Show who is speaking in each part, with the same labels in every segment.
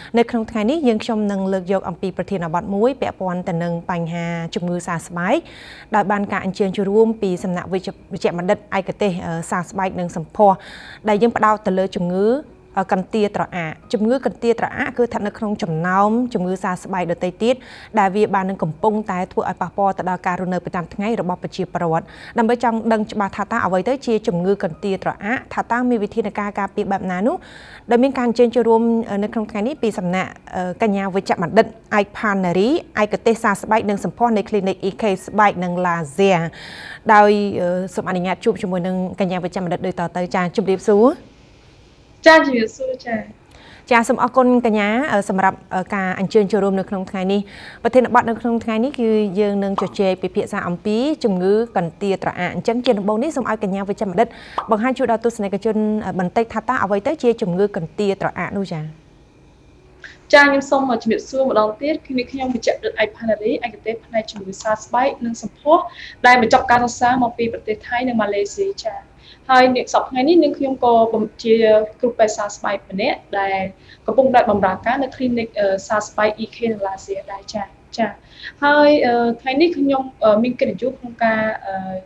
Speaker 1: ในครั้งที่นี้ยังชมนังเลือกยกอัมพีประเทศบัตรมุ้ยแปะปอนแต่นังปัญหาจุมือซาสบายโดยบานการอัญเชิญชูร่วมปีสำนักวิจัยมันดัดไอกเตซาสบายนังสัมพอได้ยังประดาวแต่เลยจุมือกันเตียตระอาจุมือกันเตียตระอาคือทันในครั้งจำน้ำจุมือซาสบายโดยไตติดได้วิบานนังกำปงแต่ทั่วไอปาปอแต่ดาวการุณเนประจำทั้งไงระบบประชีประวัตินำไปจังดังบาทาตาเอาไว้ได้เชียจุมือกันเตียตระอาทาตามีวิธีในการปีแบบนั้นโดยมีการเชิญชูร่วมในครั้งนี้ปีสำนักกัญญาวิจัยมันดัดไอพานารีไอกเตซาสบายนังสัมพอในคลินิกอีเคสบายนังลาเซียโดยสมอนุญาตชุบชมวยนังกัญญาวิจัยมันดัดโดยต่อเตยจานจุบเรียบสู้
Speaker 2: จ้าจีบสู้จ้า
Speaker 1: จ้าสมอกุลกัญญาสำหรับการอัญเชิญชูร่วมในครั้งนี้ประเทศบัตรในครั้งนี้คือยังนังจดเจไปเพียรสาอัมพีจุงื้อกันเตียตระอ่านจังเจนบงนี้สมอกัญญาวิจัยมันดัดบางฮันชูดาวตุสในกระจุนบันเตทัตตาเอาไว้เตยเชียจุงื้อกันเตียตระอ่านนู่จ้า
Speaker 2: จ้ายังส่งมาจีบสู้มาลองเตี้ยคือในขยมวิจัยไอพานารีไอกเตภายในจุมือซาสบายนังสัมพอได้มาจับการรักษามาปีประเทศไทยในมาเลเซียจ้าhai niệm sọc ngày ní nhưng khi ông có bấm chia group by SaaS by Planet đại có bung đại bấm rác cáใน clinic SaaS by EK là gì đại cha hai ngày ní khi ông mình cái giúp ông ca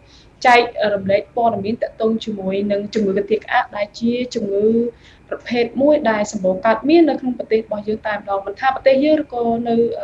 Speaker 2: chạy làm lễ po là miếng tận tung chùm mùi nâng chùm mùi cái tiệc ác đại chia chùm mùi hết mũi đại sầm bồ cát miếng nó không bật tê bao nhiêu time đâu mình tha bật tê hier có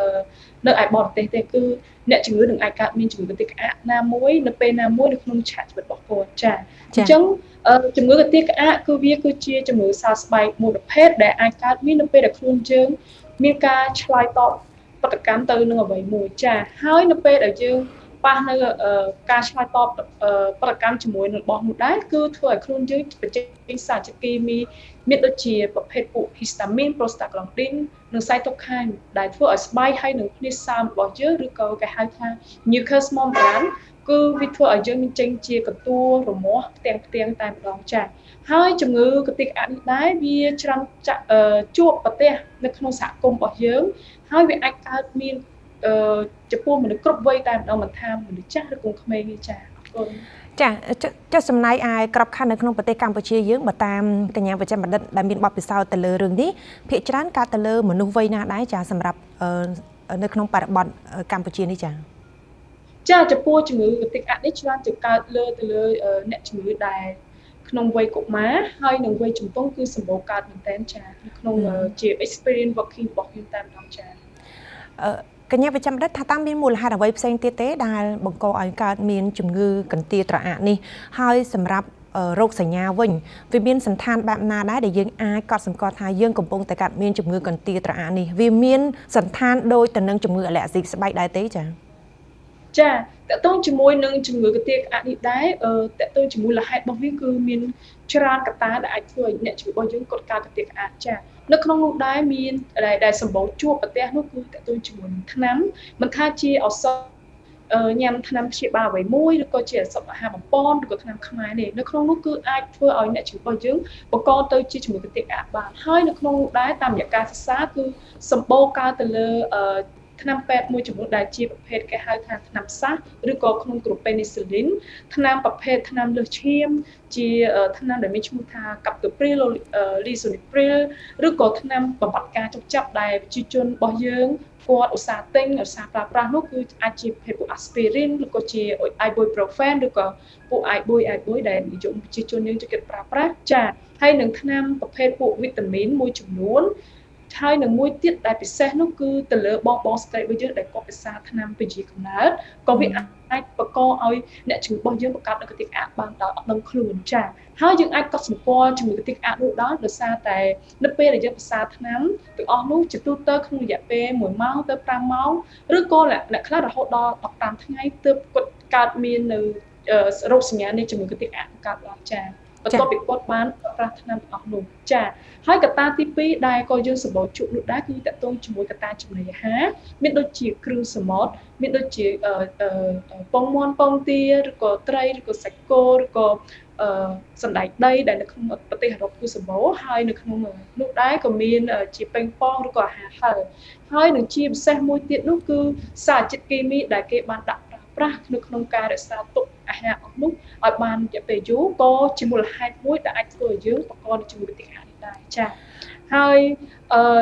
Speaker 2: nơi ai bỏ tê tê cứ nè chùm mùi đừng ai cát miếng chùm mùi cái tiệc ác nam mũi nó pe nam mũi nó không chặt bật bỏ cô cha chẳng chùm mùi cái tiệc ác cứ viết cứ chia chùm mùi SaaS by một hết để ai cát miếng nó pe được không chương miếng ca slide top bật cán từ nó ở bảy mùi cha hai nó pe ở chương ba nơiการใช้ตอบประกันจมูกหนึ่งบอกหมดได้คือถ้วยครุ่นยืดเป็นสารจะกีมีเม็ดเชียประเภทปุฮิสตามินโปรสตากลองดิ้นหนึ่งไซโตไคน์ได้ถ้วยสบายให้หนึ่งนิสามบอกเยอะหรือก็แก่ให้ทางนิวเคลียสมอมร้านคือวิธีเอาเยอะมีเจงเชียกับตัวหรือหมอเตียงตายลองจ่ายให้จมูกกระติกอันได้วิจารณ์จะจวบประเทศในขนมสากลบอกเยอะให้วิอาการมีจะพูดเหมือนกรบไว้แต่เรามันทำเหมือนจ้าหรือคงขมิ้นจ้า
Speaker 1: จะสำนักไอกรับขั้นในขนมประเทศกัมพูชีเยอะมาตามกัญญาวิจัยมันได้มีบอกไปสาวแต่เลยเรื่องนี้เพียรร้านการแต่เลยเหมือนนุ่งไว้นาได้จ้าสำหรับในขนมปัจจุบันกัมพูชีนี่
Speaker 2: จ้าจะพูดจมูกกระติกอันนี้ร้านจะการเลยแต่เลยเนี่ยจมูกได้ขนมไว้กบม้าให้หนึ่งไว้จุ่มต้งคือสมบูรณ์การเหมือนเต้นจ้าขนมเจีย experience working บอกยืนตามน้องจ้า
Speaker 1: กัญญาวิจัยมันได้ถ้าตั้งมีมูลค่าเอาไว้เซ็นเต้ได้บังกอการมีจุ่มงือกันเตียตระอ่านนี่ให้สำหรับโรคสัญญาวิ่งวิมีนสันทานแบบนาได้แต่ยังอายกอดสังกอทายยังกบงแต่การมีจุ่มงือกันเตียตระอ่านนี่วิมีนสันทานโดยแต่นังจุ่มงือแหละสิสบายได้เต้
Speaker 2: จ้าแต่ต้องจมูกนึงจมูกกระเตียกอันนี้ได้แต่ต้องจมูกละให้บางวิคือมีชรานกระตาได้ช่วยเนี่ยจมูกบางยังกดการกระเตียกอันจ้านึกน้องลูกได้มีอะไรได้สมบูรณ์ชั่วประเทศนั่นคือแต่ตัวจมูกทั้งนั้นมันท่าชีเอาซอยำทั้งนั้นชีบาไว้มุ้ยแล้วก็เจี๋ยสมหาบป้อนแล้วก็ทั้งนั้นขมายเนี่ยนึกน้องลูกคือไอ้ช่วยเอาเนี่ยจมูกบางยังบางก้อนตัวชีจมูกกระเตียกอันบางให้นึกน้องลูกได้ตามอย่างการศึกษาคือสมบูรณ์การแต่เลยทนำแปดมวยจมูกได้จีประเภทแก่ให้ทางทนำซักหรือก็ขนมกรุบเป็นนิสลินทนำประเภททนำเลือดเชี่ยมจีทนำได้มีชมูทากับตัวปริลลีสุนิปริลหรือก็ทนำบำบัดการจับได้จีจนบ่อเยื้องกอดอุตสาหติงอุตสาหปลาปลาโนคืออาจีเพปุอาสปิรินหรือก็จีไอโบยโปรเฟนหรือก็ปุไอโบยได้มีจุดจีจนยังจะเกิดปลาปลาจะให้หนึ่งทนำประเภทปุวิตามินมวยจมูกใช่หนึ่งมวยติดได้พิเศษนั่นคือแต่เลือบองสเตย์ไปเยอะได้ก็ไปซาทนำไปจีของนั้นก็วิไอประกอบเอาเนี่ยถึงบองเยอะประกอบในกติกาบางดาวดังคลื่นจ้าถ้ายังไอก็สมควรถึงกติกาลูกđó đượcซาแต่นับเป็นได้เยอะไปซาทนำถึงออกนู้จะตู้เตอร์ขนมหยาเป้หมวยเมาเตอร์ปลาเมาหรือก็แหละคลาดเราดอออกตามทั้งไงเตอร์กดการมีหนึ่งโรคสัญญาในจมูกกติกาการวางจ้าประกอบปิดกดบ้านปราถนาออกหนุ่มจ้าให้กตาที่ปีได้ก็ยังสมบูรณ์จุดนุดได้คือแต่ต้นจมูกกตาจมูกฮะมีโดยจีครูสมอดมีโดยจีปองมอนปองเตียหรือก็ไตรหรือก็ไซโกหรือก็สันได้ได้ในขนมปฏิหารคือสมบูรณ์ให้ในขนมนุดได้ก็มีจีเป็นปองหรือก็หาให้หนึ่งจีบแซ่มวยเตียนุคือสารจิตกีมีได้เก็บบานดักปราในขนมการรักษาตุอาหารออกนุอัดบานจะไปยูก็จมูกให้มวยได้ตัวเยอะประกอบจมูกติดหาได้จ้าให้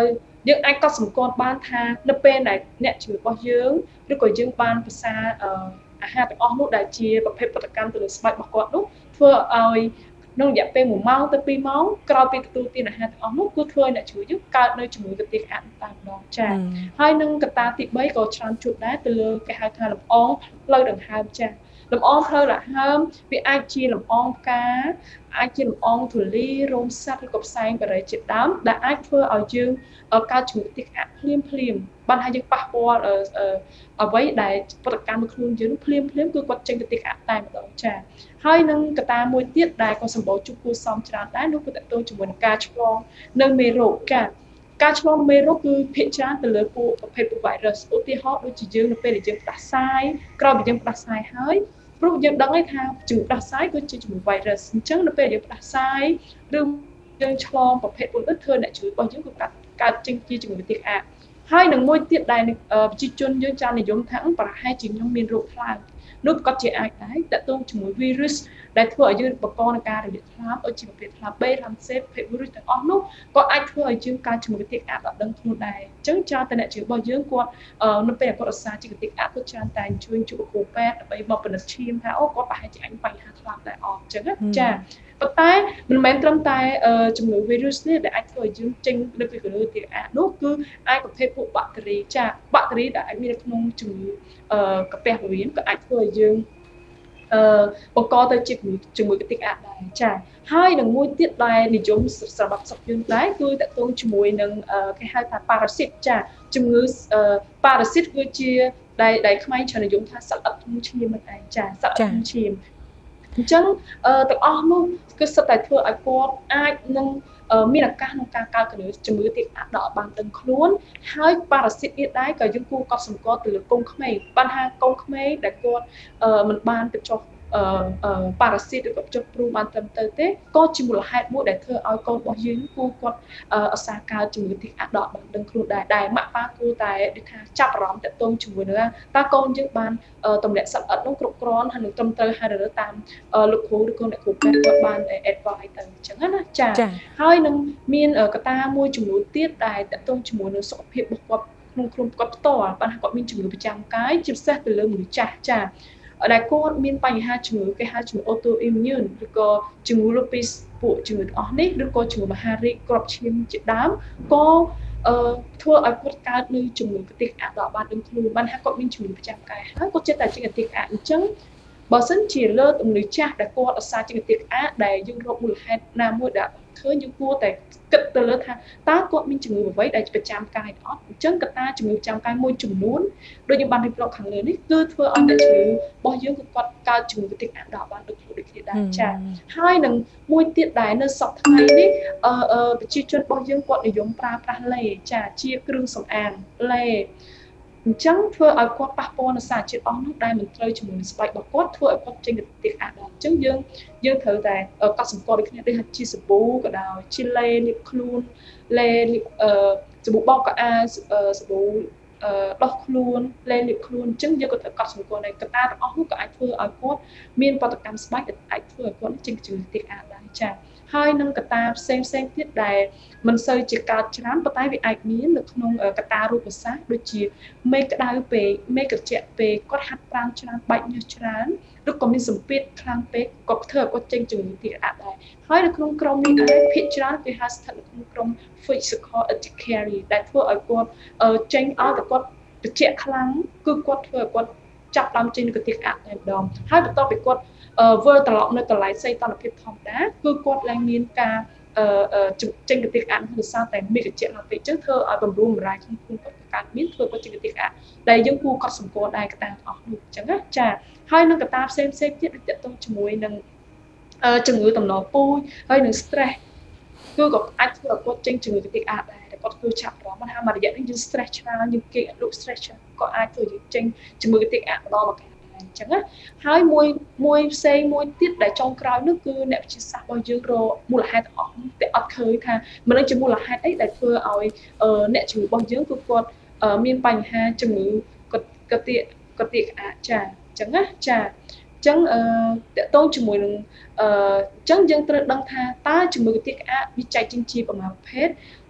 Speaker 2: យើងអាចកត់សម្គាល់បានថានៅពេលដែលអ្នកជំងឺរបស់យើងឬក៏យើងបានភាសាអាហារទាំងអស់នោះដែលជាប្រភេទប្រតិកម្មទៅលើស្បែករបស់គាត់នោះធ្វើឲ្យក្នុងរយៈពេល1ម៉ោងទៅ2ម៉ោងក្រោយពីទទួលទានអាហារទាំងអស់នោះគឺធ្វើឲ្យអ្នកជំងឺយើងកើតនៅជំងឺកាទៀកអាក់តែម្ដងចា៎ហើយនឹងកត្តាទី3ក៏ច្រើនជួបដែរទៅលើគេហៅថាលំអងផ្លូវដង្ហើមចា៎លំអងផ្លូវដង្ហើមវាអាចជាលំអងផ្កាអាចជាលំអងធូលីរោមសត្វឬក៏ផ្សែងបារីជាដើមដែលអាចធ្វើឲ្យយើងកើតជំងឺកាទៀកអាក់ភ្លាមបានហើយយើងប៉ះពាល់អ្វីដែលប្រតិកម្មនៅខ្លួនយើងភ្លាមគឺគាត់ចេញកាទៀកអាក់តែម្ដងចា៎ហើយនឹងកត្តាមួយទៀតដែលក៏សម្បូរជួបគួរសមច្រើនដែរនោះគឺតកតងជាមួយនឹងការឆ្លងនៅមេរោគចា៎ការឆ្លងមេរោគគឺភាគច្រើនទៅលើពួកប្រភេទពួក virus ឧទាហរណ៍ដូចជាយើងនៅពេលដែលយើងផ្ដាសាយក្រោយពីយើងផ្ដាសាយហើយព្រោះយើងដឹងហើយថាជំងឺផ្ដាសាយគឺជាជំងឺ virus អញ្ចឹងនៅពេលយើងផ្ដាសាយឬយើងឆ្លងប្រភេទពួកនោះធ្វើអ្នកជំងឺរបស់យើងគឺកើតចេញជាជំងឺកាទៀកអាក់ហើយនឹងមួយទៀតដែលប្រជាជនយើងចានិយមថាប្រហែលជាខ្ញុំមានរោគខ្លាំងនោះក៏ជាអាចដែរតកតងជាមួយ virus ដែលធ្វើឲ្យយើងបង្កនឹងការរលាកថ្លើមដូចជាប្រភេទថ្លើម B ថ្លើម C ប្រភេទ virus ទាំងអស់នោះក៏អាចធ្វើឲ្យយើងកើតជំងឺកាទៀកអាក់ដល់ដឹងខ្លួនដែរអញ្ចឹងចាតអ្នកជំងឺរបស់យើងគាត់នៅពេលគាត់រក្សាជំងឺកាទៀកអាក់គាត់ច្រើនតែអញ្ជើញជួបគ្រូពេទ្យដើម្បីមកពិនិត្យឈាមថាអូគាត់ប្រហែលជាអញបញ្ហាថ្លើមដែរអញ្ចឹងចាប៉ុន្តែមិនមែនត្រឹមតែជំងឺ virus នេះដែលអាចធ្វើឲ្យយើងចេញនៅពីជំងឺកាទៀកអាក់នោះគឺអាចប្រភេទពួកបាក់តេរីចាបាក់តេរីដែលអាចមាននៅក្នុងជំងឺកាពះពោះវៀនក៏អាចធ្វើឲ្យយើងបង្កទៅជាជំងឺកាទៀកអាក់ដែរចាហើយនឹងមួយទៀតដែលនិយមសម្រាប់សត្វយើងដែរគឺតកតងជាមួយនឹងគេហៅថាប៉ារ៉ាស៊ីតចាជំងឺប៉ារ៉ាស៊ីតគឺជាដែលខ្មែរច្រើននិយមថាសត្វអត់ធ្ងន់ឈាមហ្នឹងឯងចាសត្វអត់ធ្ងន់ឈាមអញ្ចឹងទាំងអស់នោះគឺសុទ្ធតែធ្វើឲ្យគាត់អាចនឹងមានឱកាសក្នុងការកើតជំងឺកាទៀកអាក់ដល់បានដឹងខ្លួនហើយប៉ារ៉ាស៊ីតនេះដែរក៏យើងគួរកត់សម្គាល់ទៅលើកូនក្មេងបានថាកូនក្មេងដែលគាត់មិនបានទៅចុះប៉ារ៉ាស៊ីតឬក៏ចុះព្រូបានត្រឹមត្រូវទេក៏ជាមូលហេតុមួយដែលធ្វើឲ្យកូនរបស់យើងគួរគាត់ឧស្សាហ៍កើតជំងឺកាទៀកអាក់ដល់បានដឹងខ្លួនដែរម៉ាក់ប៉ាគួរតែដូចថាចាប់អារម្មណ៍តាក់ទងជាមួយនឹងតើកូនយើងបានទម្លាក់សត្វអិតនោះគ្រប់គ្រាន់ហើយនឹងត្រឹមត្រូវហើយឬតាមលោកគ្រូឬក៏អ្នកគ្រូពេទ្យគាត់បាន advice ទៅអញ្ចឹងណាចាហើយនឹងមានកត្តាមួយចំនួនទៀតដែលតាក់ទងជាមួយនឹងសុខភាពរបស់គាត់ក្នុងខ្លួនគាត់ផ្ទាល់បានថាគាត់មានជំងឺប្រចាំកាយជាពិសេសទៅលើមនុស្សចាស់ចាដែលគាត់មានបញ្ហាជំងឺគេហៅជំងឺ autoimmune ឬក៏ជំងឺ lupus ពួកជំងឺទាំងអស់នេះឬក៏ជំងឺមហារីកគ្រាប់ឈាមជាដើមក៏ធ្វើឲ្យគាត់កើតនៅជំងឺកាទៀកអាក់ដល់បានដឹងខ្លួនបានថាគាត់មានជំងឺប្រចាំកាយហើយគាត់ចិត្តតែជាកាទៀកអាក់អញ្ចឹងបើសិនជាលើមនុស្សចាស់ដែលគាត់ឧស្សាហ៍ជាកាទៀកអាក់ដែលយើងរកមូលហេតុណាមួយដែលឃើញយើងគួរតែគិតទៅលើថាតើគាត់មានជំងឺអ្វីដែលប្រចាំកាយអត់អញ្ចឹងកត្តាជំងឺប្រចាំកាយមួយចំនួនដូចយើងបានរៀបរាប់ខាងលើនេះគឺធ្វើឲ្យអ្នកជំងឺរបស់យើងគឺគាត់កើតជំងឺកាទៀកអាក់ដល់បានដូចគ្នាដែរចា៎ហើយនឹងមួយទៀតដែរនៅសប្តាហ៍ថ្ងៃនេះប្រជាជនរបស់យើងគាត់និយមប្រើប្រាស់ឡេចាជាគ្រឿងសម្អាងឡេអញ្ចឹងធ្វើឲ្យគាត់ប៉ះពាល់នឹងសារជាតិអស់នោះដែលមិនត្រូវជាមួយនឹងស្បែករបស់គាត់ធ្វើឲ្យគាត់ចេញកាទៀកអាក់ដែរអញ្ចឹងយើងត្រូវតែកត់សម្គាល់ដូចគ្នាដូចជាសាប៊ូក៏ដោយជាឡេលាបខ្លួនឡេសាប៊ូបោកកៅអៅសាប៊ូដោះខ្លួនលេលាបខ្លួនអញ្ចឹងយើងក៏ត្រូវកត់សម្គាល់ដែរកត្តាទាំងអស់នោះក៏អាចធ្វើឲ្យគាត់មានប្រតិកម្មស្បែកដែលអាចធ្វើឲ្យគាត់ចេញជំងឺកាទៀកអាក់ដែរចា៎ហើយនឹងកត្តាផ្សេងទៀតដែលមិនសូវជាកើតច្រើនប៉ុន្តែវាអាចមាននៅក្នុងកត្តារូបសាស្ត្រដូចជាមេក្តៅពេកមេត្រជាក់ពេកគាត់ហាត់ប្រាណច្រើនបែកញើសច្រើនឬក៏មានសម្ពាធខ្លាំងពេកក៏ធ្វើឲ្យគាត់ចេញជំងឺកាទៀកអាក់ដែរហើយនៅក្នុងក្រុមនេះដែរភាគច្រើនគេហៅស្ថិតនៅក្នុងក្រុម physical urticaria ដែលធ្វើឲ្យគាត់ចេញឲ្យតែគាត់ត្រជាក់ខ្លាំងគឺគាត់ធ្វើឲ្យគាត់ចាប់ដើមចេញកាទៀកអាក់តែម្ដងហើយបន្ទាប់ពីគាត់វិលត្រឡប់នៅកន្លែងសីតុណ្ហភាពធម្មតាគឺគាត់ឡើងមានការចេញកាទៀកអាក់ដោយសារតែមានត្រជាក់ឡើងពេកអញ្ចឹងធ្វើឲ្យបំរុងបំរាយក្នុងខ្លួនគាត់កើតមានធ្វើគាត់ចេញកាទៀកអាក់ដែលយើងគួរកត់សម្គាល់ដែរកត្តាទាំងអស់នោះអញ្ចឹងណាចាហើយនឹងកត្តាផ្សេងទៀតដូចទាក់ទងជាមួយនឹងជំងឺតំណពូជហើយនឹង stress គឺក៏អាចធ្វើឲ្យគាត់ចេញជំងឺកាទៀកអាក់ដែរតែគាត់គឺឆាប់អារម្មណ៍ថាមួយរយៈនេះយើង stress ច្រើនយើងគេលក់ stress ច្រើនក៏អាចធ្វើយើងចេញជំងឺកាទៀកអាក់ម្ដងមកអញ្ចឹងណាហើយមួយផ្សេងមួយទៀតដែលចុងក្រោយនោះគឺអ្នកវិទ្យាសាស្ត្ររបស់យើងរកមូលហេតុទាំងអស់តែអត់ឃើញថាមិនដឹងជាមូលហេតុអីដែលធ្វើឲ្យអ្នកជំងឺរបស់យើងគឺគាត់មានបញ្ហាជំងឺកាទៀកអាក់ចាអញ្ចឹងណាចាអញ្ចឹងតកតងជាមួយនឹងអញ្ចឹងយើងត្រូវដឹងថាតើជំងឺកាទៀកអាក់វាចែកចេញជាប្រមាណប្រភេទ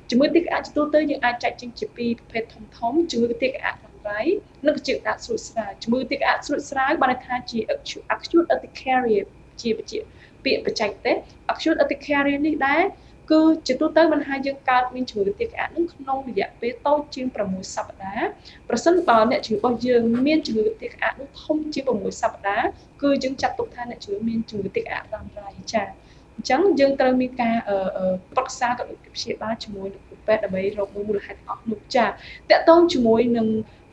Speaker 2: ជំងឺទាកអាជាទូទៅយើងអាចចែកចេញជាពីរប្រភេទធំជំងឺទាកអារ៉ាំរ៉ៃនិងជំងឺអាស្រួចស្រាវជំងឺទាកអាស្រួចស្រាវបានថាជា acute urticaria ជាពាក្យបច្ចេកទេស acute urticaria នេះដែរគឺជាទូទៅមិនហើយយើងកើតមានជំងឺទាកអានឹងក្នុងរយៈពេលតូចជាង6សប្តាហ៍ប្រសិនបើអ្នកជំងឺរបស់យើងមានជំងឺទាកអានោះធំជាង6សប្តាហ៍គឺយើងចាត់ទុកថាអ្នកជំងឺមានជំងឺទាកអារ៉ាំរ៉ៃចា៎អញ្ចឹងយើងត្រូវមានការប្រឹក្សាกับព្យាបាលជាមួយនឹងគ្រូពេទ្យដើម្បីរកមូលហេតុអស់នោះចា៎តកតងជាមួយនឹង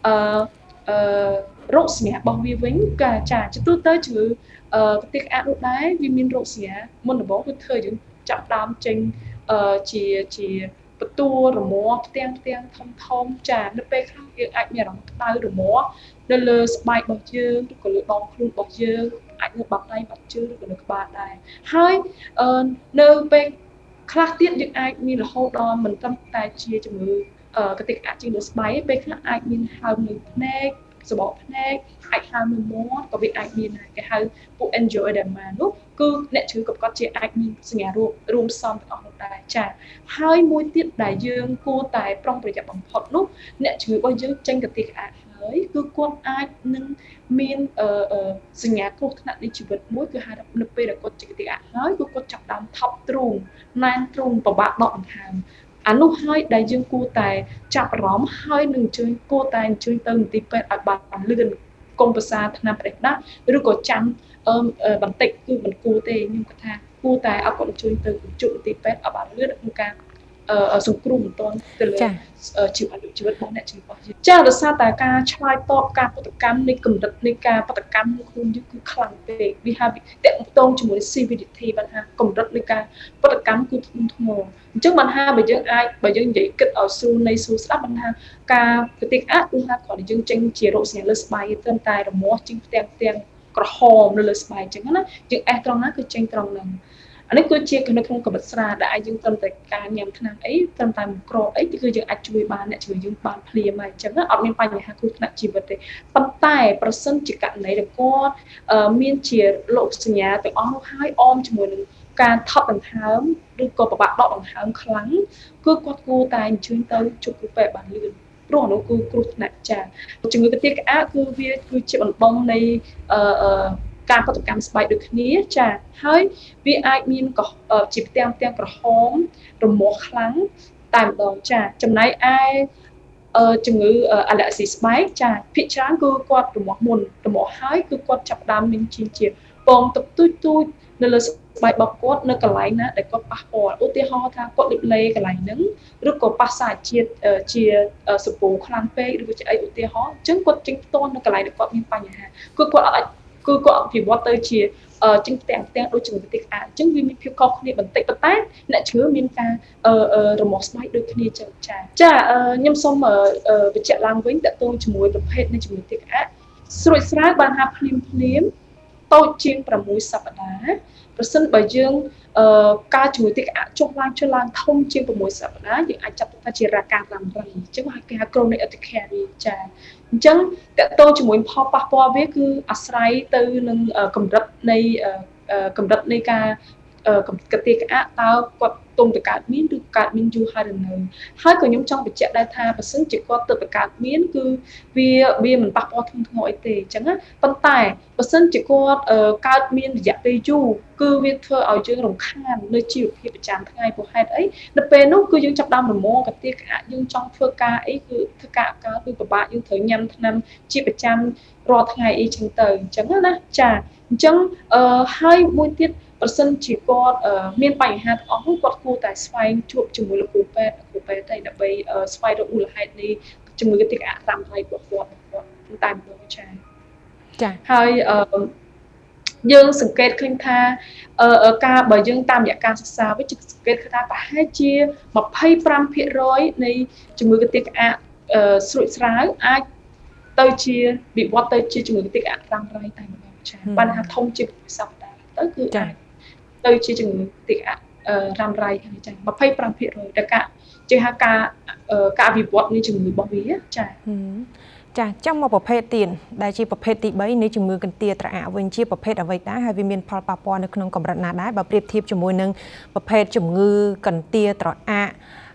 Speaker 2: រោគសញ្ញារបស់វាវិញក៏ចា៎ជាទូទៅជំងឺទាកអានោះដែរវាមានរោគសញ្ញាមុនដំបូងគឺធ្វើយើងចាប់ដើមចេញជាបន្ទួរមាស់ផ្ទាំងធំចានៅពេលខ្លះយើងអាចមានអារម្មណ៍ក្តៅរមាស់នៅលើស្បែករបស់យើងឬក៏លើដងខ្លួនរបស់យើងអាចនៅបាក់ដៃបាក់ជើងឬក៏នៅក្បាលដែរហើយនៅពេលខ្លះទៀតយើងអាចមានរហូតដល់មិនត្រឹមតែជាជំងឺទាកអាជាងលើស្បែកពេលខ្លះអាចមានហើមនៅភ្នែកសបកភ្នែកអាចហើមនៅមាត់ក៏វាអាចមានដែរគេហៅពួក angioedema នោះគឺអ្នកជំងឺក៏គាត់ជាអាចមានសញ្ញារួមផ្សំទាំងអស់នោះដែរចា៎ហើយមួយទៀតដែលយើងគួរតែប្រុងប្រយ័ត្នបំផុតនោះអ្នកជំងឺរបស់យើងចេញកាទាកអាហើយគឺគាត់អាចនឹងមានសញ្ញាគ្រោះថ្នាក់នៃជីវិតមួយគឺហៅថានៅពេលដែលគាត់ចេញកាទាកអាហើយគឺគាត់ចាប់ដើមថប់ទ្រូងណែនទ្រូងពិបាកដកដង្ហើមអានោះហើយដែលយើងគួរតែចាប់អារម្មណ៍ហើយនឹងគួរតែអញ្ជើញទៅមន្ទីរពេទ្យឲ្យបានលឿនកុំប្រសាថ្នាំប្រេះដាស់ឬក៏ចាំបន្តិចគឺមិនគួរទេខ្ញុំគាត់ថាគួរតែឲ្យគាត់អញ្ជើញទៅជួបមន្ទីរពេទ្យឲ្យបានលឿនក្នុងការសង្គ្រោះបន្ទាន់ទៅលើជីវិតរបស់អ្នកជំងឺរបស់យើងចាដោយសារតែការឆ្លើយតបការប្រតិកម្មនៃកម្រិតនៃការប្រតិកម្មក្នុងខ្លួនយើងគឺខ្លាំងពេកវាហាក់តកតងជាមួយ severity បានថាកម្រិតនៃការប្រតិកម្មគឺធ្ងន់ធ្ងរអញ្ចឹងបានថាបើយើងនិយាយគិតឲ្យស្រួលនៃស្រួលស្ដាប់បានថាការកាទាកអាគឺថាគាត់យើងចេញជារោគសញ្ញាលើស្បែកត្រឹមតែរមាស់ជាងផ្ទាំងក្រហមនៅលើស្បែកអញ្ចឹងណាយើងអេសត្រង់ណាគឺចេញត្រង់ហ្នឹងអានេះគឺជានៅក្នុងកម្រិតស្រាលដែលយើងត្រឹមតែការញ៉ាំថ្នាំអីត្រឹមតែមួយគ្រាប់អីគឺយើងអាចជួយបានអ្នកជួយយើងបានភ្លាមហើយអញ្ចឹងអត់មានបញ្ហាគ្រោះថ្នាក់ជីវិតទេប៉ុន្តែប្រសិនជាករណីដែលគាត់មានជារោគសញ្ញាទាំងអស់នោះហើយអមជាមួយនឹងការថប់ដង្ហើមឬក៏ពិបាកដកដង្ហើមខ្លាំងគឺគាត់គួរតែអញ្ជើញទៅជួបគ្រូពេទ្យបានលឿនព្រោះអានោះគឺគ្រោះថ្នាក់ចាជំងឺកាទាកអាគឺវាគឺជាបណ្ដុំនៃការប្រតិកម្មស្បែកដូចគ្នាចាហើយវាអាចមានជាផ្ទាំងក្រហមរមាស់ខ្លាំងតែម្ដងចាចំណែកឯជំងឺអាឡែស៊ីស្បែកចាភាគច្រើនគឺគាត់រមាស់មុនរមាស់ហើយគឺគាត់ចាប់ដើមមានជាពងទឹកទូចនៅលើស្បែករបស់គាត់នៅកន្លែងណាដែលគាត់ប៉ះពាល់ឧទាហរណ៍ថាគាត់លិបលេកន្លែងហ្នឹងឬក៏ប៉ះសារជាតិជាសពូខ្លាំងពេកឬក៏ជាអីឧទាហរណ៍អញ្ចឹងគាត់ចេញផ្ទាល់នៅកន្លែងដែលគាត់មានបញ្ហាគឺគាត់អត់ពិវត្តទៅជាចេញផ្ទាំងដូចជំងឺទាកអាអញ្ចឹងវាមានភាពខុសគ្នាបន្តិចប៉ុន្តែអ្នកជំងឺមានការរមាស់ស្បែកដូចគ្នាចឹងចាខ្ញុំសូមបញ្ជាក់ឡើងវិញតកតងជាមួយប្រភេទនៃជំងឺទាកអាស្រួចស្រាវបានថាភ្លាមតូចជាង6សប្តាហ៍ប្រសិនបើយើងការជំងឺទាកអាចុះឡើងធំជាង6សប្តាហ៍យើងអាចចាត់ទុកថាជាការរ៉ាំរ៉ៃអញ្ចឹងគេហៅ chronic urticaria ចាអញ្ចឹងតកតងជាមួយផលប៉ះពាល់វាគឺអាស្រ័យទៅនឹងកម្រិតនៃការកាទាកអាតើគាត់ទុំទៅកើតមានឬកើតមានយូរហើយឬនៅហើយក៏ខ្ញុំចង់បញ្ជាក់ដែរថាបើសិនជាគាត់ទៅកើតមានគឺវាមិនប៉ះពាល់ធ្ងន់ធ្ងរអីទេអញ្ចឹងណាប៉ុន្តែបើសិនជាគាត់កើតមានរយៈពេលយូរគឺវាធ្វើឲ្យយើងរំខាននៅជីវភាពប្រចាំថ្ងៃព្រោះហេតុអីនៅពេលនោះគឺយើងចាប់ដើមរមាស់កាទាកអាយើងចង់ធ្វើការអីគឺធ្វើការកើតគឺពិបាកយើងត្រូវញ៉ាំថ្នាំជាប្រចាំរាល់ថ្ងៃអីចឹងទៅអញ្ចឹងណាចាអញ្ចឹងហើយមួយទៀតប្រសិនជាគាត់មានបញ្ហាទាំងអស់នោះគាត់គួរតែស្វែងជួបជាមួយលោកគ្រូពេទ្យទៅដើម្បីស្វែងរកមូលហេតុនៃជំងឺកាទាកអារ៉ាំរ៉ៃរបស់គាត់តែម្ដងចាហើយយើងសង្កេតឃើញថាបើយើងតាមរយៈការសិក្សាវិញសង្កេតឃើញថាប្រហែលជា 25% នៃជំងឺកាទាកអាស្រួចស្រាវអាចទៅជាវិវត្តទៅជាជំងឺកាទាកអារ៉ាំរ៉ៃតែម្ដងចាបានថាធំជាងសប្តាហ៍ទៅគឺអាចទៅជាជំងឺកាទាកអារ៉ាំរ៉ៃហ្នឹងចា 25% ដែលជាការវិវត្តនៃជំងឺរបស់វាចា
Speaker 1: ចាំមកប្រភេទទៀតដែលជាប្រភេទទី3នៃជំងឺកន្ទាត្រអាក់វិញជាប្រភេទអ្វីដែរហើយវាមានផលប៉ះពាល់នៅក្នុងកម្រិតណាដែរបើប្រៀបធៀបជាមួយនឹងប្រភេទជំងឺកន្ទាត្រអាក់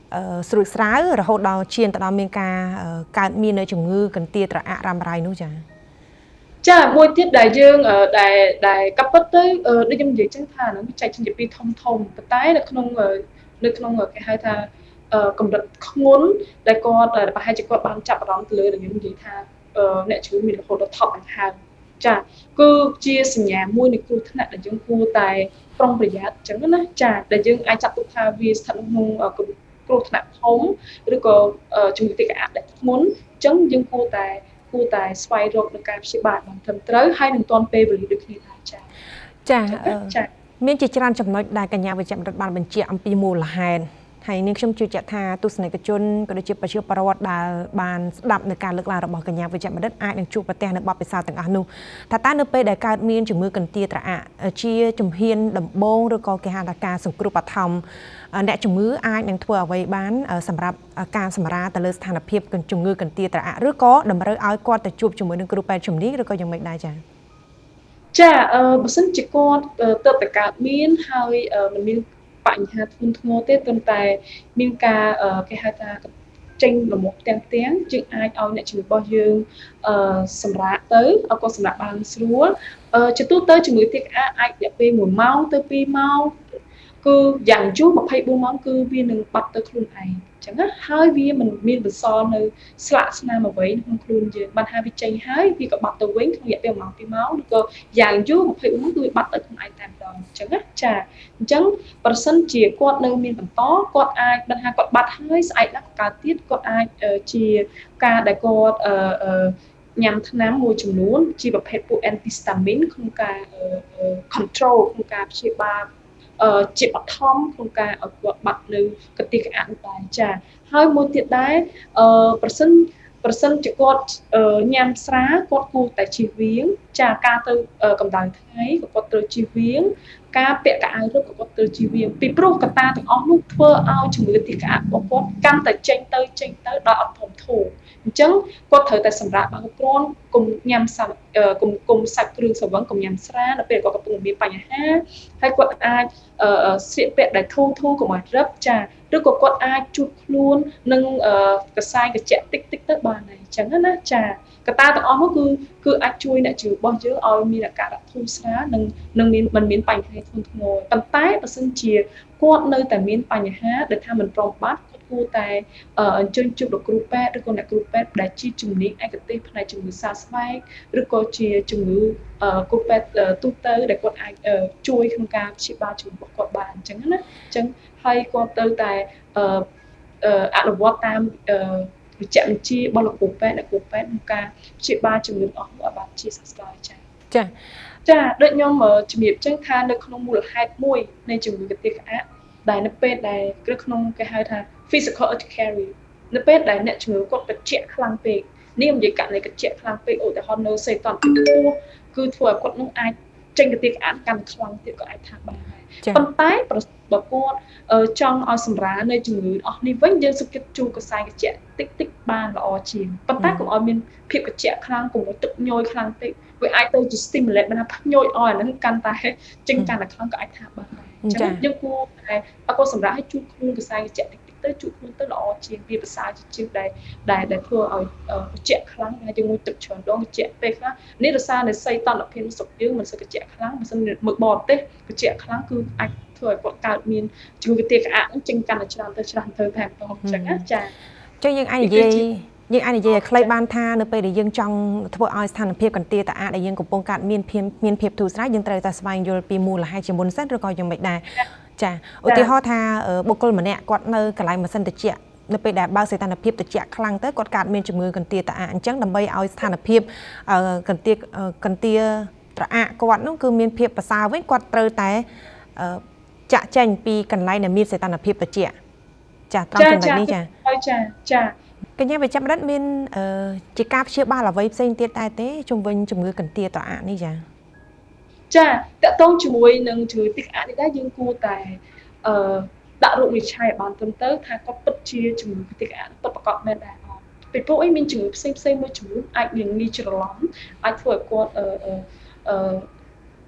Speaker 1: ស្រួចស្រាវរហូតដល់ឈានទៅដល់មានការកើតមាននៅជំងឺកន្ទាត្រអាក់រ៉ាំរ៉ៃនោះចា
Speaker 2: ចាមួយទៀតដែលយើងដែលកាប់ពិតទៅដូចខ្ញុំនិយាយចឹងថាហ្នឹងចែកចេញជាពីរធំប៉ុន្តែនៅក្នុងគេហៅថាកម្រិតធ្ងន់ដែលគាត់ប្រហែលជាគាត់បានចាប់អារម្មណ៍ទៅលើដែលយើងនិយាយថាអ្នកជំងឺមានរហូតដល់ថប់ដង្ហើមចាគឺជាសញ្ញាមួយនៃគ្រោះថ្នាក់ដែលយើងគួរតែប្រុងប្រយ័ត្នអញ្ចឹងណាចាដែលយើងអាចចាត់ទុកថាវាស្ថិតក្នុងគ្រោះថ្នាក់ធំឬក៏ជំងឺទឹកអាក់ដែលធ្ងន់អញ្ចឹងយើងគួរតែស្វែងរកនឹងការព្យាបាលបានត្រឹមត្រូវហើយនឹងទាន់ពេលវេលាដូចគ្នាដែរចា
Speaker 1: មានជាច្រើនចំណុចដែលកញ្ញាវិជ្ជបណ្ឌិតបានបញ្ជាក់អំពីមូលហេតុហើយនាងខ្ញុំជឿជាក់ថាទស្សនិកជនក៏ដូចជាប្រជាពលរដ្ឋដែលបានស្ដាប់នៅការលើកឡើងរបស់កញ្ញាវិជ្ជបណ្ឌិតអាចនឹងជួបប្រទះនៅបទពិសោធន៍ទាំងអស់នោះថាតើនៅពេលដែលកើតមានជំងឺកន្ទាត្រអាក់ជាជំហានដំបូងឬក៏គេហៅថាការសង្គ្រោះបឋមអ្នកជំងឺអាចនឹងធ្វើអ្វីបានសម្រាប់ការសម្រាលទៅលើស្ថានភាពជំងឺកន្ទាត្រអាក់ឬក៏តម្រូវឲ្យគាត់ទៅជួបជាមួយនឹងគ្រូពេទ្យជំនាញឬក៏យ៉ាងម៉េចដែរចា៎
Speaker 2: ចាបើសិនជាគាត់ទៅតែកើតមានហើយមិនមានបញ្ហាធ្ងន់ធ្ងរទេប៉ុន្តែមានការគេហៅថាចេញលំមុខទាំងយើងអាចឲ្យអ្នកជំងឺរបស់យើងសម្រាប់ទៅឲ្យគាត់សម្រាប់បានស្រួលជាទូទៅជំងឺទឹកអាអាចរយៈពេល1ម៉ោងទៅ2ម៉ោងគឺយ៉ាងយូរ24ម៉ោងគឺវានឹងបាត់ទៅខ្លួនឯងចឹងណាហើយវាមិនមានបន្សល់នៅស្លាកស្នាមអ្វីក្នុងខ្លួនយើងបានហើយវាចេញហើយវាក៏បាត់ទៅវិញក្នុងរយៈពេល1ម៉ោង2ម៉ោងឬក៏យ៉ាងយូរ24ម៉ោងគឺវាបាត់ទៅខ្លួនឯងតែម្ដងចឹងណាចាអញ្ចឹងប្រសិនជាគាត់នៅមានបន្តគាត់អាចដឹងថាគាត់បាត់ហើយស្អែកណាស់កើតទៀតគាត់អាចជាការដែលគាត់ញ៉ាំថ្នាំមួយចំនួនជាប្រភេទពួក antihistamine ក្នុងការ control ក្នុងការព្យាបាលជាបឋមក្នុងការឲ្យគាត់បាត់នៅកន្ទះក្អាក់ដែរចាហើយមួយទៀតដែរប្រសិនជាគាត់ញ៉ាំស្រាគាត់គួរតែជៀសវាងចាការទៅកម្ដៅថ្ងៃក៏គាត់ត្រូវជៀសវាងការពាក់កៅអៅរឹកក៏គាត់ត្រូវជៀសវាងពីព្រោះកត្តាទាំងអស់នោះធ្វើឲ្យជំងឺទីក្អាក់របស់គាត់កាន់តែចេញទៅដល់អត់ធំធូរអញ្ចឹងគាត់ត្រូវតែសម្រាប់បានគ្រប់គ្រាន់កុំញ៉ាំសាច់កុំសាច់គ្រឿងស្រវឹងកុំញ៉ាំស្រានៅពេលគាត់កំពុងមានបញ្ហាហើយគាត់អាចស្លៀកពាក់ដែលធូរកុំឲ្យរឹបចាឬក៏គាត់អាចជូតខ្លួននឹងកសែងត្រជាក់តិចទៅបានហើយអញ្ចឹងណាចាកត្តាទាំងអស់នោះគឺអាចជួយអ្នកជំងឺរបស់យើងឲ្យមានអាការៈធូរស្រាលនិងមិនមានបញ្ហាធ្ងន់ធ្ងរប៉ុន្តែបើសិនជាគាត់នៅតែមានបញ្ហាដែលថាមិនព្រមបាត់គាត់គួរតែអញ្ជើញជួបលោកគ្រូពេទ្យឬក៏អ្នកគ្រូពេទ្យដែលជាជំនាញឯកទេសផ្នែកជំងឺសើស្បែកឬក៏ជាជំងឺគ្រូពេទ្យទូទៅដែលគាត់អាចជួយក្នុងការព្យាបាលជំងឺរបស់គាត់បានអញ្ចឹងណាអញ្ចឹងហើយគាត់ទៅតែអនុវត្តតាមវិជ្ជបញ្ជារបស់លោកគ្រូពេទ្យក្នុងការព្យាបាលជំងឺអស់នោះឲ្យបានជាសះស្បើយចាដូចខ្ញុំជំរាបចឹងថានៅក្នុងមូលហេតុមួយនៃជំងឺកន្ទះក្អាក់ដែលនៅពេលដែលគឺក្នុងគេហៅថា physical urticaria នៅពេលដែលអ្នកជំងឺគាត់ត្រជាក់ខ្លាំងពេកនេះនិយាយករណីត្រជាក់ខ្លាំងពេកឧទាហរណ៍នៅសេតន្តពីពោះគឺធ្វើឲ្យគាត់នឹងអាចចេញកន្ទះក្អាក់កាន់ខ្លាំងទៀតក៏អាចថាបានដែរប៉ុន្តែបើគាត់ចង់ឲ្យសម្រាលនៅជំងឺអស់នេះវិញយើងសុខចិត្តជួកសែងត្រជាក់តិចបានល្អជាងប៉ុន្តែកុំឲ្យមានភាពត្រជាក់ខ្លាំងកុំឲ្យទឹកញយខ្លាំងពេកវាអាចទៅជា stimulate បានថាញយឲ្យអាហ្នឹងកាន់តែចេញកាន់តែខ្លាំងក៏អាចថាបានដែរអញ្ចឹងយើងគួរតែបើគាត់សម្រាប់ឲ្យជូតខ្លួនកសែងត្រជាក់តិចទៅជូតខ្លួនទៅល្អជាងវាប្រសើរជាងដែលធ្វើឲ្យត្រជាក់ខ្លាំងហើយជាមួយទឹកច្រើនដងត្រជាក់ពេកខ្លះនេះរសារនៃសីតន្តភាពសុខយើងមិនសូវត្រជាក់ខ្លាំងមិនសិនមើលបរទេសត្រជាក់ខ្លាំងគឺអាចធ្វើឲ្យគាត់កើតមានជំងឺកន្ទះក្អាក់ចេញកាន់តែច្រើនទៅតែម្ដងអញ្ចឹងណាចា
Speaker 1: ចឹងយើងអាចនិយាយឲ្យខ្លីបានថានៅពេលដែលយើងចង់ធ្វើឲ្យស្ថានភាពកន្ទះតាអាដែលយើងកំពុងកើតមានភាពធូរស្រាលយើងត្រូវតែស្វែងយល់ពីមូលហេតុជាមុនសិនឬក៏យ៉ាងម៉េចដែរចាឧទាហរណ៍ថាបុគ្គលម្នាក់គាត់នៅកន្លែងម៉ាស៊ីនត្រជាក់នៅពេលដែលបើស្ថានភាពត្រជាក់ខ្លាំងទៅគាត់កើតមានជំងឺកន្ទះតាអាអញ្ចឹងដើម្បីឲ្យស្ថានភាពកន្ទះត្រអាក់គាត់នោះគឺមានភាពប្រសើរវិញគាត់ត្រូវតែចាក់ចេញពីកន្លែងដែលមានស្ថានភាពត្រជាក់ចាត្រង់ចំណុចនេះចាកញ្ញាវិជ្ជបណ្ឌិតមានជាការព្យាបាលអ្វីផ្សេងទៀតដែរទេជុំវិញជំងឺកន្ទះត្រអាក់នេះ
Speaker 2: ចាតកតងជាមួយនឹងជំងឺទឹកអាក់នេះដែរយើងគួរតែដាក់រោគវិនិច្ឆ័យឲ្យបានត្រឹមត្រូវថាគាត់ពិតជាជំងឺទឹកអាក់ពិតប្រាកដមែនដែរអត់ពីព្រោះអីមានជំងឺផ្សេងមួយចំនួនអាចងាយច្រឡំអាចធ្វើឲ្យគាត់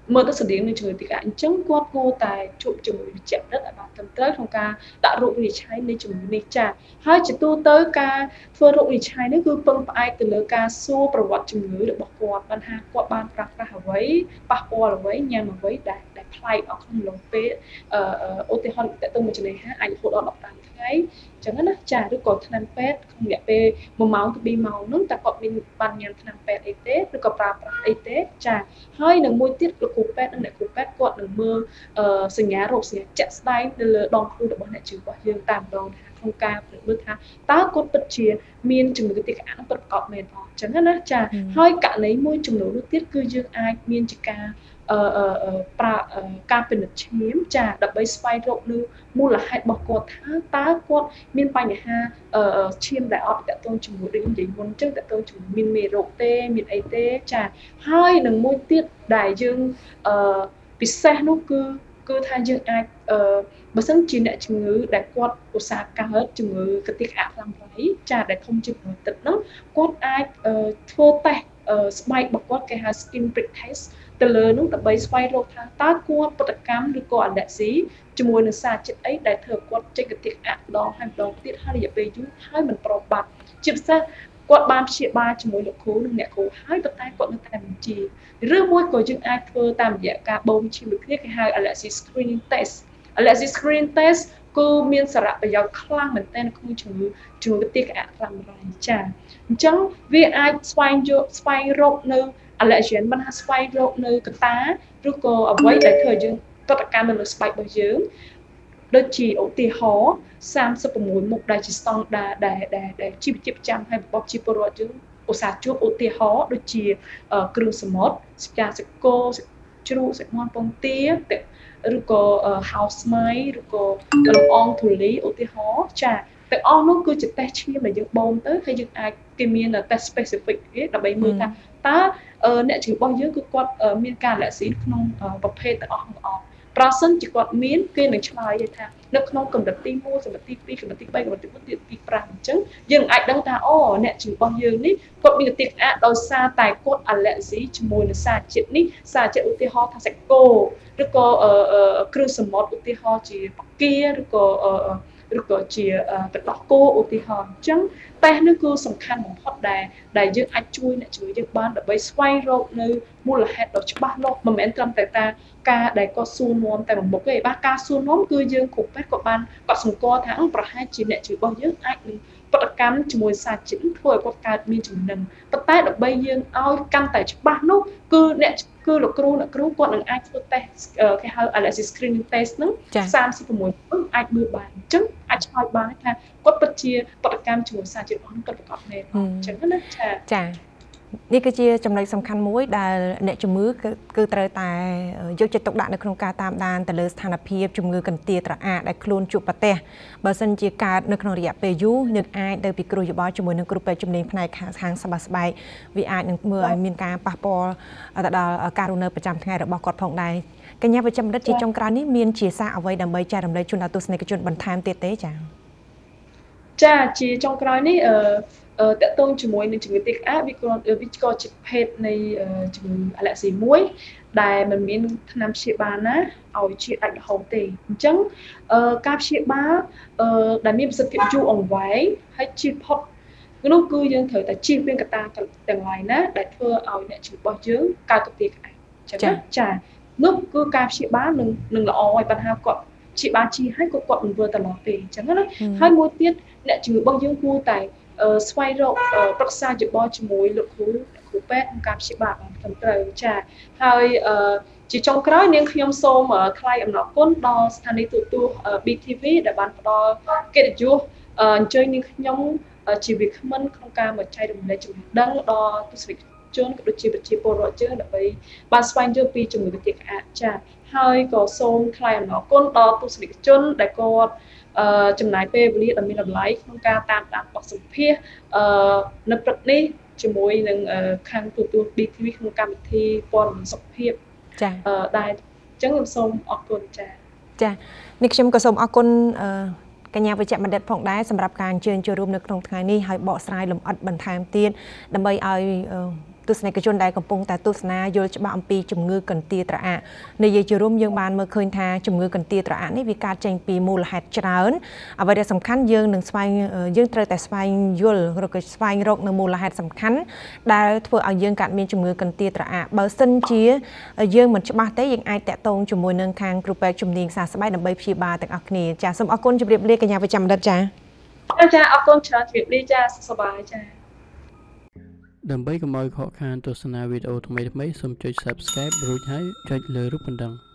Speaker 2: មើលទៅស្តៀងនឹងជំងឺទឹកអាក់អញ្ចឹងគាត់គួរតែជួបជំនួយវិជ្ជបណ្ឌិតឲ្យបានត្រឹមត្រូវក្នុងការដាក់រោគវិនិច្ឆ័យនៃជំងឺនេះចាហើយជាទូទៅការធ្វើរោគវិនិច្ឆ័យនេះគឺពឹងផ្អែកទៅលើការសួរប្រវត្តិជំងឺរបស់គាត់បានថាគាត់បានប្រើប្រាស់អ្វីប៉ះពាល់អ្វីញ៉ាំអ្វីដែលប្លែកអស់ក្នុងឡុងពេលឧទាហរណ៍តើទៅមួយចំណេះហាអាចរហូតដល់15ថ្ងៃអញ្ចឹងណាចាឬក៏ថ្នាំពេទ្យក្នុងរយៈពេល1ម៉ោងទៅ2ម៉ោងនោះតើគាត់មានបានញ៉ាំថ្នាំពេទ្យអីទេឬក៏ប្រើប្រាស់អីទេចាហើយនឹងមួយទៀតលោកគ្រូពេទ្យនិងអ្នកគ្រូពេទ្យគាត់នឹងមើលសញ្ញារោគសញ្ញាជាក់ស្ដែងទៅលើដងខ្លួនរបស់អ្នកជំងឺរបស់យើងតាមម្ដងថាក្នុងការមើលថាតើគាត់ពិតជាមានជំងឺទឹកអាក់ពិតប្រាកដមែនអត់អញ្ចឹងណាចាហើយករណីមួយចំនួននោះទៀតគឺយើងអាចមានជាការប្រើការពិនិត្យឈាមចាដើម្បីស្វែងរកនៅមូលហេតុរបស់គាត់ថាតើគាត់មានបញ្ហាឈាមដែលអត់តកតងជាមួយដូចនិយាយមុនអញ្ចឹងតកតងជាមួយមានមេរោគទេមានអីទេចាហើយនឹងមួយទៀតដែលយើងពិសេសនោះគឺថាយើងអាចបើសិនជាអ្នកជំងឺដែលគាត់ឧស្សាហ៍កើតជំងឺកាតិកអាក់ខ្លាំងរ៉ៃចាដែលធំជាង1ទឹកហ្នឹងគាត់អាចធ្វើតេស្តស្បែករបស់គាត់គេហៅ skin prick test ទៅលើនោះដើម្បីស្វែងរកថាតើគាត់ប្រតិកម្មឬក៏ allergy ជាមួយនឹងសារជាតិអីដែលធ្វើឲ្យគាត់ចេញកាតិកអាក់ម្ដងហើយម្ដងទៀតហើយរយៈពេលយូរហើយមិនប្របាត់ជាពិសេសគាត់បានព្យាបាលជាមួយលោកគ្រូនិងអ្នកគ្រូហើយប៉ុន្តែគាត់នៅតែបញ្ជាឬមួយក៏យើងអាចធ្វើតាមរយៈការបូមឈាមដូចគ្នាគេហៅ allergy screening test allergy screening test គឺមានសារៈប្រយោជន៍ខ្លាំងមែនទែនក្នុងជំងឺកាតិកអាក់ខ្លាំងរ៉ៃចាអញ្ចឹងវាអាចស្វែងរកនៅ allergen មិនថាស្វែងរកនៅកត្តាឬក៏អ្វីដែលធ្វើឲ្យយើងប្រតិកម្មនៅស្បែករបស់យើងដូចជាឧទាហរណ៍36មុខដែលជាស្តង់ដារដែលជីវជាតិប្រចាំហើយរបស់ជីវពលរដ្ឋយើងឧស្សាហ៍ជួបឧទាហរណ៍ដូចជាគ្រឿងសមុទ្រស្កាសកោជ្រូកសាច់មាន់ពងទាឬក៏ហោស្មៃឬក៏លំអងធូលីឧទាហរណ៍ចាទាំងអស់នោះគឺជាតេស្តឈាមដែលយើងបូមទៅហើយយើងអាចគេមានតេស្ត specific គេដើម្បីមើលថាតើអ្នកជំងឺរបស់យើងគឺគាត់មានការអាឡែស៊ីក្នុងប្រភេទទាំងអស់ទាំងអស់ប្រសិនជាគាត់មានគេនឹងឆ្លើយថានៅក្នុងកម្រិតទី1កម្រិតទី2កម្រិតទី3កម្រិតទី4ទី5អញ្ចឹងយើងអាចដឹងថាអូអ្នកជំងឺរបស់យើងនេះគាត់មានកាតិកអាក់ដោយសារតែគាត់អាឡែស៊ីជាមួយនឹងសារជាតិនេះសារជាតិឧទាហរណ៍ថាសាច់គោឬក៏គ្រឿងសមុទ្រឧទាហរណ៍ជាបកាឬក៏ជាទឹកដោះគោឧទាហរណ៍អញ្ចឹងតេស្តនេះគឺសំខាន់បំផុតដែលយើងអាចជួយអ្នកជំងឺយើងបានដើម្បីស្វែងរកនៅមូលហេតុដ៏ច្បាស់លាស់មិនមែនត្រឹមតែការដែលគាត់សួរនាំតែមួយមុខទេបាទការសួរនាំគឺយើងគ្រូពេទ្យគាត់សម្គាល់ថាប្រហែលជាអ្នកជំងឺរបស់យើងអាចនឹងប្រតិកម្មជាមួយសារជាតិធ្វើឲ្យគាត់កើតមានជំងឺប៉ុន្តែដើម្បីយើងឲ្យកាន់តែច្បាស់នោះគឺលោកគ្រូគាត់នឹងអាចធ្វើតេស្តគេហៅ allergy screening test ហ្នឹង36អាចមើលបានអញ្ចឹងអាចឆ្លើយបានថាគាត់ពិតជាប្រតិកម្មជាមួយសារជាតិរបស់គាត់ប្រកបមែនអញ្ចឹងណាចា
Speaker 1: នេះគឺជាចំណុចសំខាន់មួយដែលអ្នកជំងឺគឺត្រូវតែយកចិត្តទុកដាក់នៅក្នុងការតាមដានទៅលើស្ថានភាពជំងឺកន្ទាត្រអាកដែលខ្លួនជួបប្រទះបើសិនជាកើតនៅក្នុងរយៈពេលយូរនឹងអាចទៅពិគ្រោះយោបល់ជាមួយនឹងគ្រូពេទ្យជំនាញផ្នែកខាងសបាស្បែកវាអាចនឹងមើលឲ្យមានការប៉ះពាល់ទៅដល់ការរស់នៅប្រចាំថ្ងៃរបស់គាត់ផងដែរកញ្ញាវិជ្ជបណ្ឌិតជាចុងក្រោយនេះមានជាសារអ្វីដើម្បីចែករំលែកជូនដល់ទស្សនិកជនបន្ថែមទៀតទេ
Speaker 2: ចាជាចុងក្រោយនេះតកតងជាមួយនឹងជំងឺទឹកអាក់វាក៏ជាភេទនៃជំងឺអាឡែស៊ីមួយដែលមិនមានថ្នាំព្យាបាលណាឲ្យជាដាច់រហូតទេអញ្ចឹងការព្យាបាលដែលមានប្រសិទ្ធភាពយូរអង្វែងហើយជៀសផុតនោះគឺយើងត្រូវតែជៀសវាងកត្តាទាំងឡាយណាដែលធ្វើឲ្យអ្នកជំងឺរបស់យើងកើតកាតិកអាក់អញ្ចឹងចានោះគឺការព្យាបាលនឹងល្អហើយបញ្ហាគាត់ព្យាបាលជាហើយគាត់មិនធ្វើតឡោះទេអញ្ចឹងណាហើយមួយទៀតអ្នកជំងឺរបស់យើងគួរតែស្វែងរកប្រឹក្សាយោបល់ជាមួយលោកគ្រូពេទ្យក្នុងការព្យាបាលបានត្រឹមត្រូវចាហើយជាចុងក្រោយនាងខ្ញុំសូមថ្លែងអំណរគុណដល់ស្ថានីយទូរទស្សន៍ BTV ដែលបានផ្ដល់កិត្តិយសអញ្ជើញនាងខ្ញុំជាវាគ្មិនក្នុងការមកចែករំលែកចំណេះដឹងដល់ទស្សនិកជនក៏ដូចជាប្រជាពលរដ្ឋយើងដើម្បីបានស្វែងយល់ពីជំងឺកាតិកអាក់ចាហើយក៏សូមថ្លែងអំណរគុណដល់ទស្សនិកជនដែលគាត់ចំណាយពេលវេលាដ៏មានតម្លៃក្នុងការតាមដានបទសម្ភាសន៍នៅព្រឹកនេះជាមួយនឹងខាងទូរទស្សន៍ BTV ក្នុងកម្មវិធីព័ត៌មានសុខភាព
Speaker 1: ចា
Speaker 2: ដែលអញ្ចឹងខ្ញុំសូមអរគុណចា
Speaker 1: នេះខ្ញុំក៏សូមអរគុណកញ្ញាវិជ្ជបណ្ឌិតផងដែរសម្រាប់ការអញ្ជើញចូលរួមនៅក្នុងថ្ងៃនេះហើយបកស្រាយលម្អិតបន្ថែមទៀតដើម្បីឲ្យទទស្សនិកជនដែលកំពុងតែទស្សនាយល់ច្បាស់អំពីជំងឺកន្ទាត្រអាក់និយាយជារួមយើងបានមើលឃើញថាជំងឺកន្ទាត្រអាក់នេះវាកើតចេញពីមូលហេតុច្រើនអ្វីដែលសំខាន់យើងត្រូវតែស្វែងយល់ឬក៏ស្វែងរកនៅមូលហេតុសំខាន់ដែលធ្វើឲ្យយើងកើតមានជំងឺកន្ទាត្រអាក់បើសិនជាយើងមិនច្បាស់ទេយើងអាចតាក់ទងជាមួយនឹងខាងគ្រូពេទ្យជំនាញសះស្បែកដើម្បីព្យាបាលទាំងអស់គ្នាចាសូមអរគុណជម្រាបលាកញ្ញាប្រចាំបណ្ឌិតចា
Speaker 2: ចាអរគុណច្រើនជម្រាបលាចាសុខសប្បាយចា
Speaker 3: ដើម្បីកុំឲ្យខកខានទស្សនាវីដេអូថ្មីៗសូមចុច Subscribe រួចហើយចុចលើរូបកណ្ដឹង